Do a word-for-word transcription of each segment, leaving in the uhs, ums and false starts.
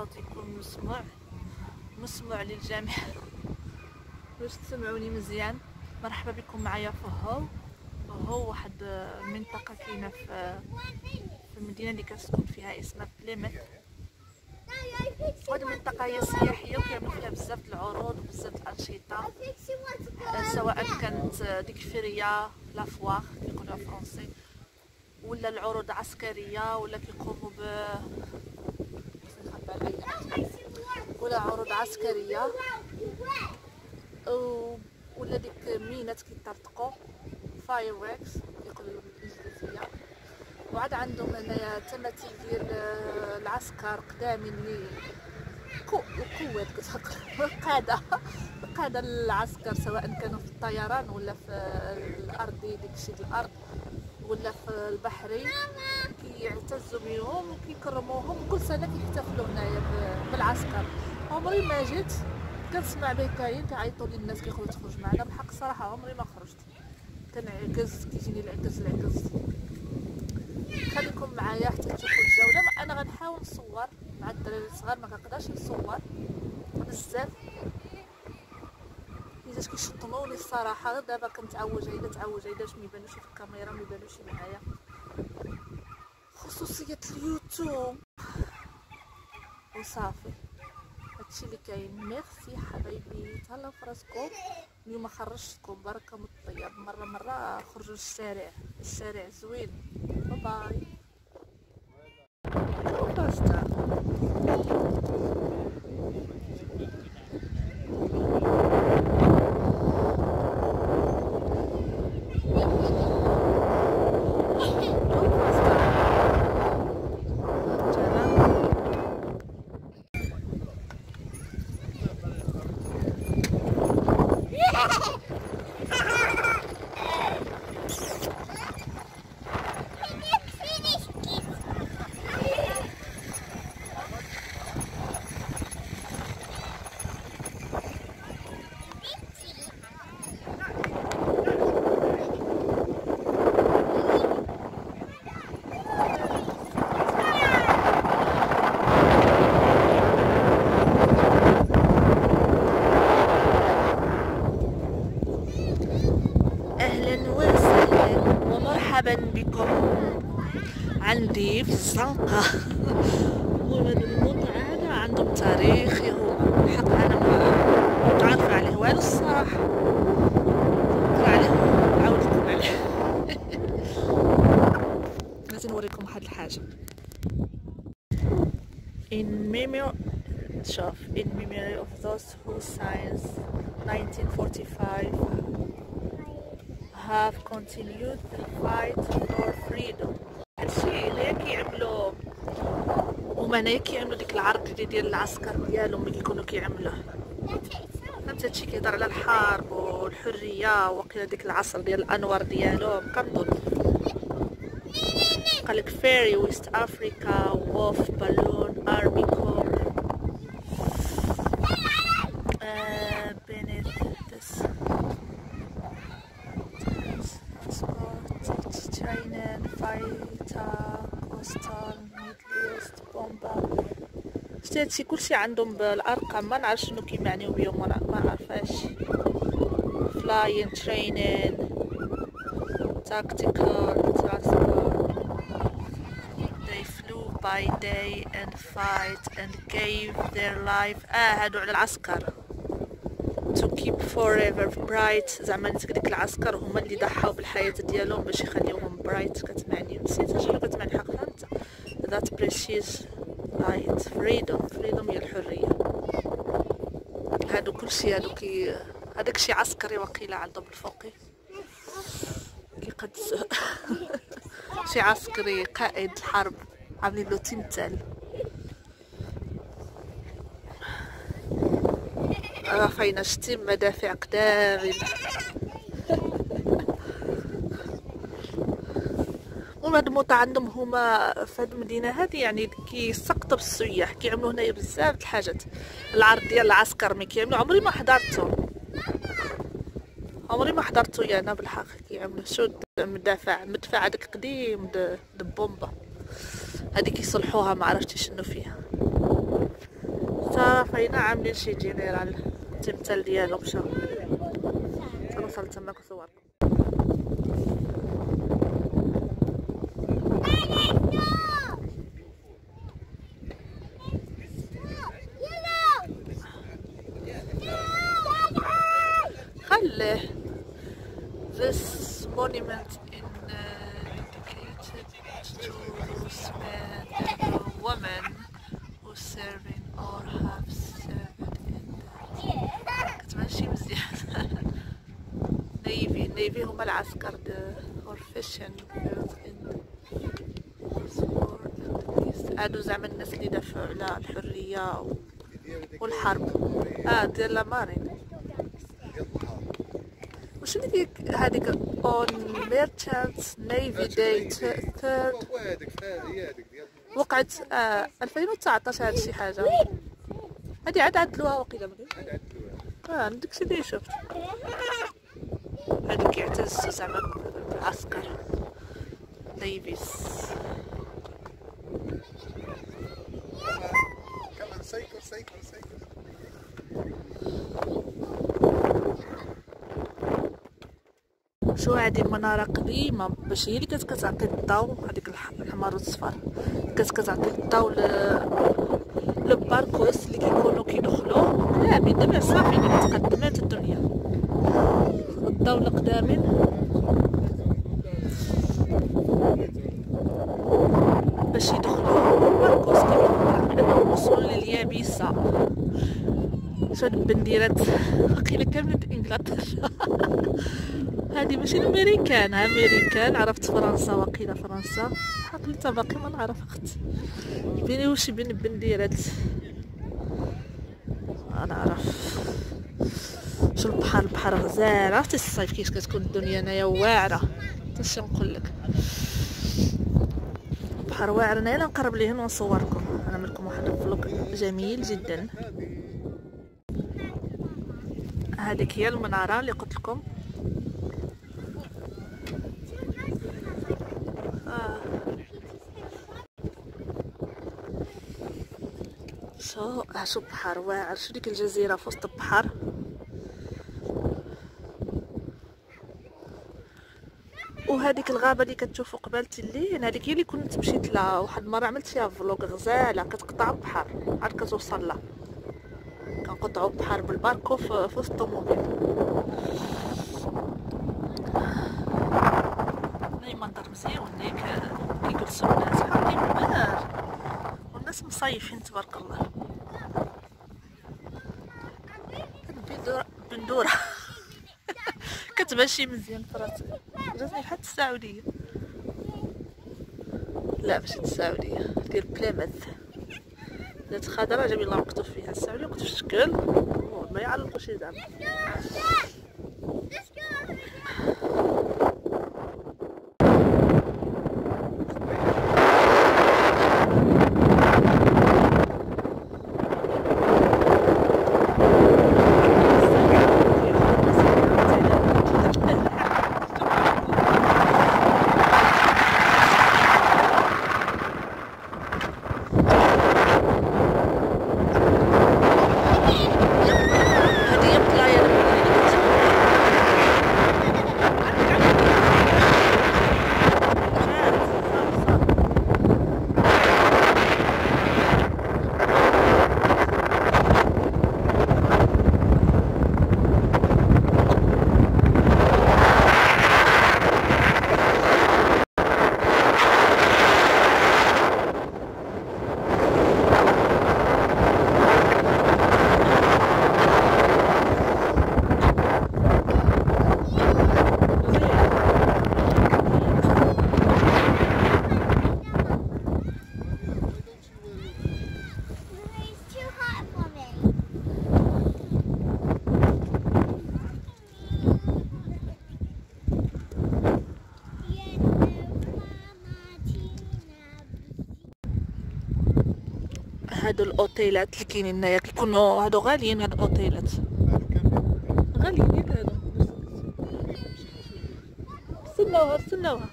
الصوت يكون مسموع مسموع للجميع باش تسمعوني مزيان. مرحبا بكم معايا في هو هو واحد المنطقه كاينه في في المدينه اللي كنسكن فيها اسمها بليمت. هذه المنطقه هي سياحيه وكيعملوا فيها بزاف د العروض وبزاف د الانشطه، سواء كانت ديك فيريا لافواغ كيقولوها فرونسي، ولا العروض عسكريه، ولا كيقوموا ب ولا عروض عسكريه، ولا ديك مينات كيطرطقوا فاير ويركس كيقولوا بالانجليزيه. وعاد عندهم هنايا تماثيل ديال العسكر قدامين اللي القوات القاده القاده العسكر، سواء كانوا في الطيران ولا في الارضي داكشي ديال الارض ولا في البحري، كيعتزوا بهم وكيكرموهم. كل سنه كيحتفلوا هنايا بالعسكر. عمري ما جيت، كنسمع به كاين كيعيطوا لي الناس كيخرجوا تخرج معنا، بحق الصراحه عمري ما خرجت، كنعكز كيجيني العكز العكز. خليكم معايا حتى تشوفوا الجوله. انا غنحاول نصور مع الدراري الصغار، ما كنقدرش نصور بزاف حيت كيشطنوني الصراحه. دابا كنتعوج عيده تعوج عيده باش ما يبانوش في الكاميرا، ما يبانوش معايا. خصوصيه اليوتيوب وصافي، هادشي اللي كاين. ميرسي حبايبي، تهلاو فراسكم. اليوم خرجتكم بركه من الطياب، مره مره خرجوا للشارع، الشارع زوين. باي باي. باستا مرحبا بكم عندي في الزنقة. وهاد الموقع هذا عندهم تاريخي، هو الحق انا ما عارفه عليه والو الصراحه، نقرا عليه نعاود لكم عليه. غادي نوريكم واحد الحاجه. in memory شوف in memory of those who since nineteen forty-five have continued the fight for freedom. هادشي اللي كيعملوا هما هنايا، كيعملوا ديك العرض ديال العسكر ديالهم اللي كيكونوا كيعملوه. فهمت؟ هادشي كيهضر على الحرب والحريه، وقيلا ديك العصر ديال الانوار ديالهم كنظن. قالك فيري ويست افريكا وولف بالون ارمي كور beneath this training fighter coastal middle east bomba. شتي هادشي كلشي عندهم بالارقام، ما نعرف شنو كيمعنيو بهم، ما عارفاش. flying training tactical transport. they flew by day and fight and gave their life. اه هادو على العسكر. to keep forever bright، زعما ديك العسكر هما اللي ضحاو بالحياة ديالهم باش يخليوهم برايت. كتمعني نسيت شنو كتمعني الحق، فهمت؟ that precious light freedom. freedom هي الحرية. هادو كلشي هادو كي هذاك شي عسكري وقيله عندهم بالفوقي كيقدسوا. شي عسكري قائد الحرب عاملين له تمثال. راه فاينه شتي مدافع قدامين. وهاد الموطا عندهم هما في هاد المدينه هادي، يعني كيسقطوا بالسياح، كيعملوا هنايا بزاف د الحاجات. العرض ديال العسكر ملي كيعملوا عمري ما حضرته، عمري ما حضرته يا انا بالحق. كيعملوا شو مدافع مدفع هذاك قديم د بومبا هادي كيصلحوها، ما عرفتش شنو فيها. فاينا عاملين شي جينيرال التمثال ديالو مشى. تنوصل تماك وصوركم. خليه. This monument in uh, dedicated to spend a woman who's serving or have served in the كتمشي مزيان. نيفي نيفي هما العسكر or fishing هادو زعما الناس اللي دافعوا على الحرية والحرب. اه ديال لا مارين. وشنو ديك هذيك اون ميرشانتس نيفي داي ثيرد وقعت آه ألفين وتسعطاش هاد شي حاجه. هادي عاد عدلوها وقيلا ملي اه داكشي اللي شفت. هادو كيعتزوا زعما العسكر نيفيز. كمان سايكل سايكل سايكل. شو هادي المنارة قديمة باش هي اللي كانت كتعطي الضوء. هذيك الحمار والصفار كانت كتعطي الضوء للباركوس اللي كيكونوا كيدخلوا. لا من دابا صافي اللي تقدمات الدنيا. الضوء القدامين باش يدخلوا الباركوس كيكونوا وصلوا لليابسة. شو هاد البنديرات وقيلا كاملة انجلترا. هادي ماشي الامريكان امريكان. عرفت فرنسا وقيلا فرنسا. حقلتها باقي ما نعرف اختي. بيني وشي بين البنديرات انا عرف. شو البحر البحر غزال. عرفتي الصيف كيفاش كتكون الدنيا هنايا واعره. اش نقولك البحر واعر. انا يلا نقرب ليه ونصوركم. نعمل لكم واحد الفلوق جميل جدا. هذيك هي المناره اللي قلت لكم. آه. شو شو بحر واعر. شو ديك الجزيره في وسط البحر. وهذيك الغابه اللي كتشوفوا قبالتي الليل هذيك هي اللي كنت مشيت لها واحد المره. عملت فيها فلوق غزاله. كتقطع البحر عاد كتوصل لها. كنقطعوا البحر بالباركو في وسط الطوموبيل. هاي منظر مزيان. هناك كيجلسوا الناس حاطين البحر والناس مصيفين تبارك الله. بندوره بندوره كتمشي مزيان فراسي. جاتني حتى السعوديه. لا ماشي السعوديه ديال بليموث. ذات خضرا جميل الله مكتوب فيها. السعوديه مكتوب في الشكل ما يعلقوش زعما. هادو الاوتيلات اللي كاينين هنايا كيكونوا هادو غاليين. هاد الاوتيلات غاليين هادو. استناوها استناوها.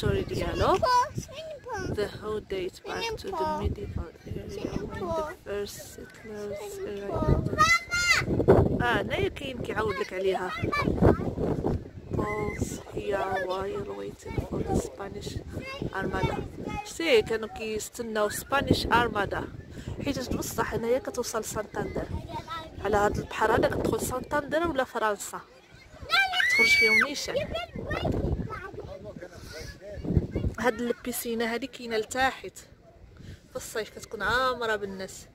history ديالو. The whole dates back to the medieval area when the first settlers arrived. اه هنايا كاين كيعاود لك عليها. Pause here while waiting for the Spanish Armada. شتي كانوا كيستناو Spanish Armada حيت بصح هنايا كتوصل سانتاندر. على هاد البحر هذا كتدخل سانتاندر ولا فرنسا تخرج فيهم نيشان. هاد البيسينه هادي كاينه لتحت في الصيف كتكون عامره بالناس.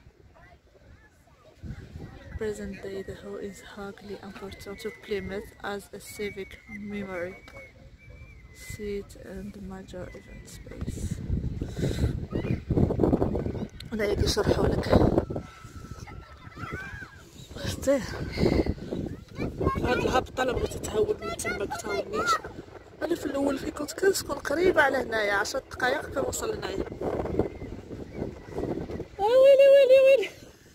Present day the whole is hugely important to Plymouth as a civic memory seat and major event space. هنايا كيشرحوا لك شتي هاد الهبطه لما تتهود من تما كتهودنيش. انا في الاول في كنت كنسكن قريبه على هنايا عشر دقائق كنوصل هنايا. ويلي ويلي ويلي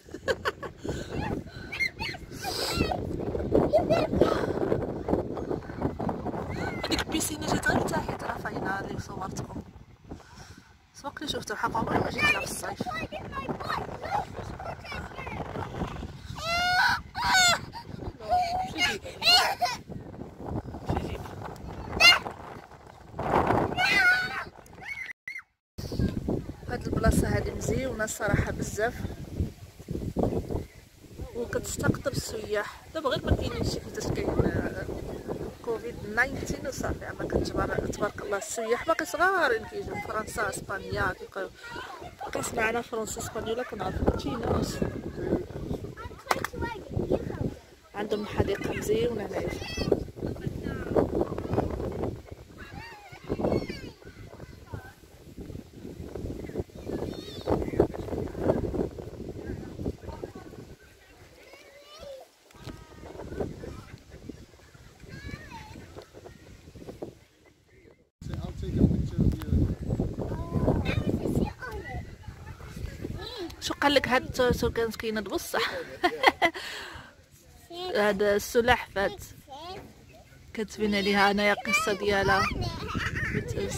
هذيك البيسينه جات غير تحت راه فاينه اللي صورتكم سواق اللي شفتو حق عمري ما جيت لها في الصيف. هاد البلاصه هادي مزيونه الصراحه بزاف وكتستقطب السياح. دابا غير ما كاينينش حيت كاين كوفيد تسعطاش وصافي ما كتبارك تبارك الله السياح باقي صغارين كيجيو من فرنسا اسبانيا كيبقاو كنسمع انا فرنسا اسبانيولا كنعرف تشيناس عندهم حديقه مزيونه هنايا. شو قال لك هاد التورتو كانت كاينه بصح هاد السلحفات كتبين عليها انايا القصه ديالها بتز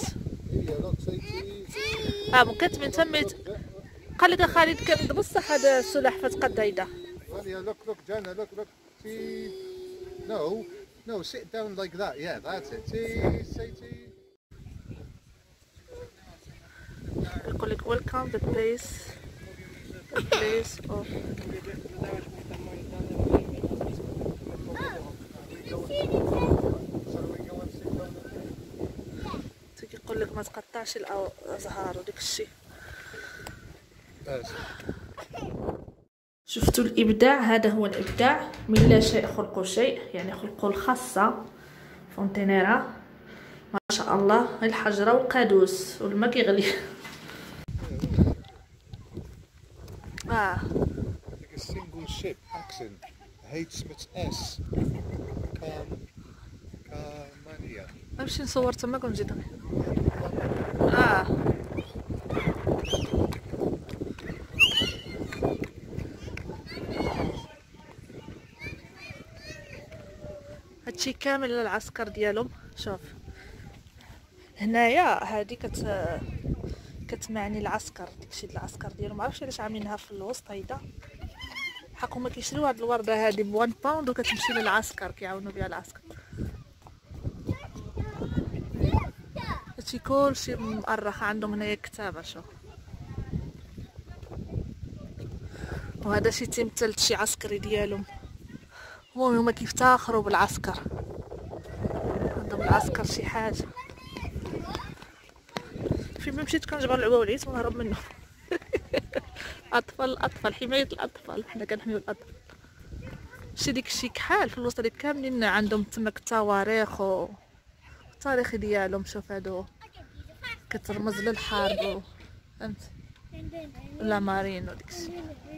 اه كاتبين تميت. قال لك خالد كان بصح هاد السلحفات قد هيدا. Look, look, Jenna, look, look. See, no, no, sit down like that. Yeah, that's it. See, say tea. يقول لك welcome the place the place of يقول لك ما تقطعش الازهار وديك الشيء. شفتوا الابداع؟ هذا هو الابداع، من لا شيء خلقوا شيء، يعني خلقوا الخاصه فونتينيرا ما شاء الله. الحجره والقادوس والما كيغلي. اه Like a single ship accent. H Smith S. Calm. Calmania. نمشي نصور تما كنجي دغيا. اه هادشي كامل العسكر ديالهم. شوف هنايا هادي كت كتمعني العسكر، داكشي ديال العسكر ديالهم. معرفتش علاش عاملينها في الوسط هيدا، حق هما كيشريو هاد الورده هادي بوان باوند وكتمشي للعسكر كيعاونوا بها العسكر. هادشي كلشي مؤرخ عندهم هنايا كتابه. شوف وهذا شي تمثال شي عسكري ديالهم. هما هما كيفتخروا بالعسكر، عندهم العسكر شي حاجه. فين ما مشيت كنجبر العواوليت ونهرب منهم. اطفال الاطفال حمايه الاطفال، حنا كنحميو الاطفال. شي ديك الشي كحال في الوسط هذيك كاملين عندهم تماك التواريخ و التاريخ ديالهم. شوف هادو كترمز للحرب فهمت ولا مارين وداكشي.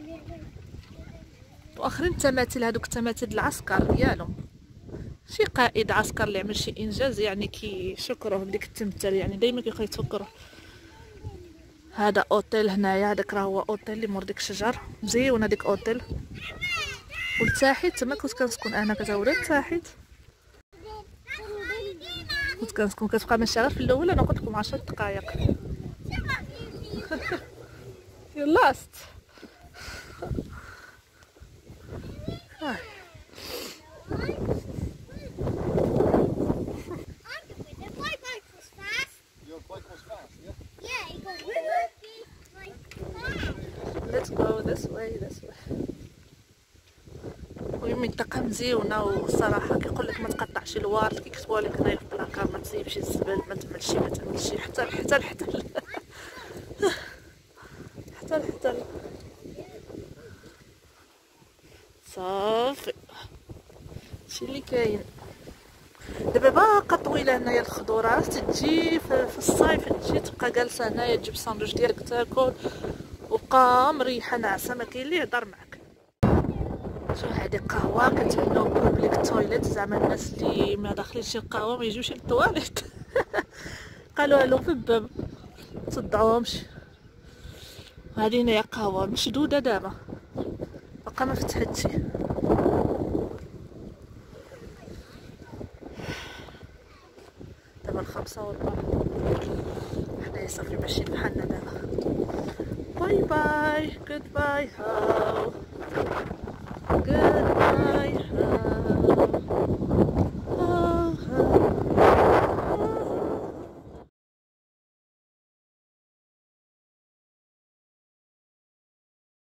واخرين التماثيل، هادوك التماثيل العسكر ديالهم. شي قائد عسكر اللي عمل شي انجاز يعني كيشكروه بديك التمثال، يعني دائما كيبقاو يتفكروا. هذا اوتيل هنايا، هذاك راه هو اوتيل اللي مور ديك الشجر مزيون. هذيك اوتيل ولتحت تما كنت كنسكن انا، كتهوري لتحت كنت كنكون كتبقى ماشيه غير في الاول. انا قلت لكم عشر دقائق. You lost. Ah. Your bike was fast, yeah? Yeah, it goes like that. Let's go this way, this way. المهم منطقة مزيونة والصراحة كيقول لك ما تقطعش الوارد، كيكتبوها لك هنايا في البلاكار ما تسيبش الزبل، ما تعملش ما تعملش حتى حتى حتى حتى حتى صافي هادشي اللي كاين. دابا باقا طويله هنايا الخضورات، تجي في الصيف تجي تبقى جالسه هنايا تجيب الساندويتش ديالك تاكل وبقى مريحه ناعسه ما كاين اللي يهضر معاك. شو هادي قهوه كتعناو بوبليك تويليت، زعما الناس اللي ما داخلينش القهوه ما يجيوش للطواليت. قالوها لهم في الباب تصدعوهمش. هادي هنايا قهوه مشدوده دابا باقا ما فتحتش. دابا الخمسة والربع حنايا صافي ماشيين بحالنا دابا. باي باي، جود باي هاو.